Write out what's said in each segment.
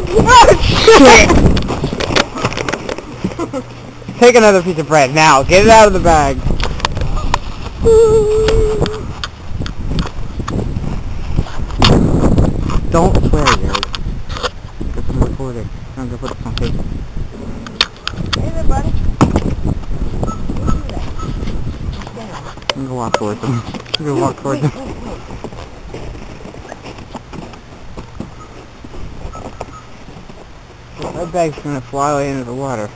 Take another piece of bread now. Get it out of the bag. Don't swear, Jared. Because I'm recording. I'm gonna put this on Facebook. Hey there, buddy. I'm gonna walk towards them. I'm gonna walk towards them. That bag's gonna fly away into the water.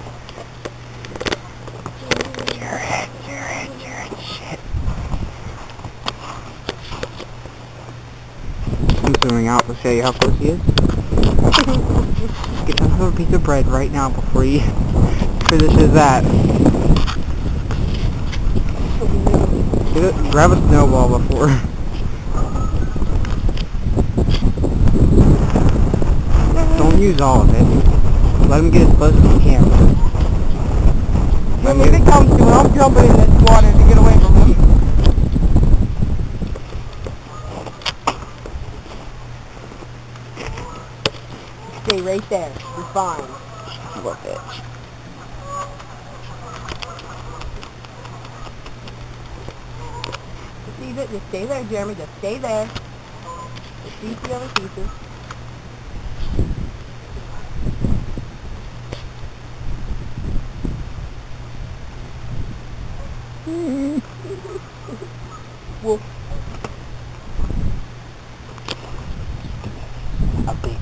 Jared, shit. I'm zooming out to show you how close he is. Get another piece of bread right now before he finishes that. Grab a snowball before. Don't use all of it. Let him get as close as he can. When it comes to it, I'm jumping in this water to get away from him. Stay right there. You're fine. Worth it. Just stay there, Jeremy. Just stay there. Just eat the other pieces. Wolf. A big.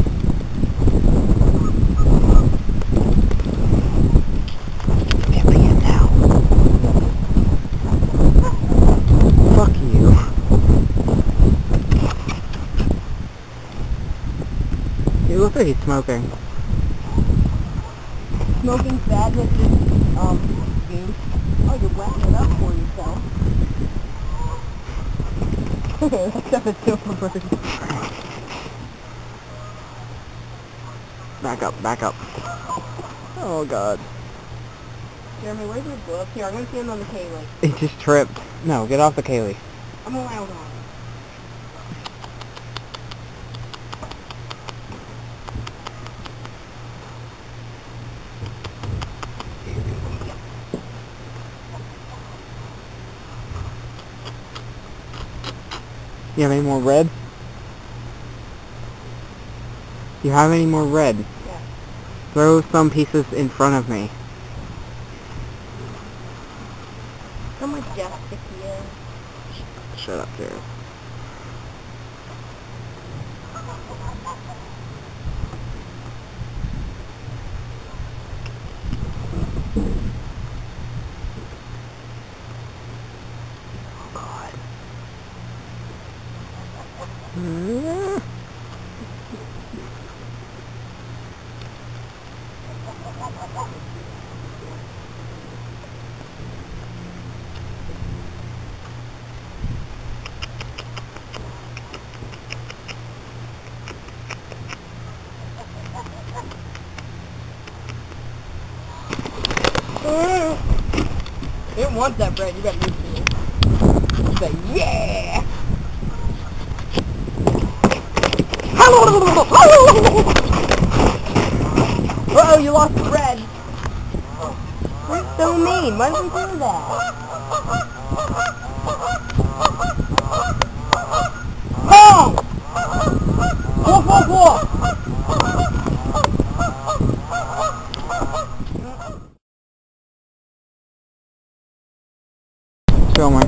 Nipping it now. Fuck you. It looks like he's smoking. Smoking sadness is, game. Oh, you're wetting it up for yourself. Let's have a silver bird. Back up. Oh god. Jeremy, where's your glove? Here, I'm gonna stand on the Kaylee. He just tripped. No, get off the Kaylee. I'm allowed on. You have any more red? You have any more red? Yeah. Throw some pieces in front of me. How majestic he is. Shut up, Jared. Oh God. You didn't want that bread, you got used to it. It's like, yeah! Uh-oh, you lost the bread! You're so mean, why did we do that? Oh! Woof, woof, woof! Filming.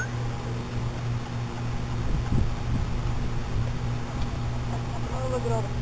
Look at all the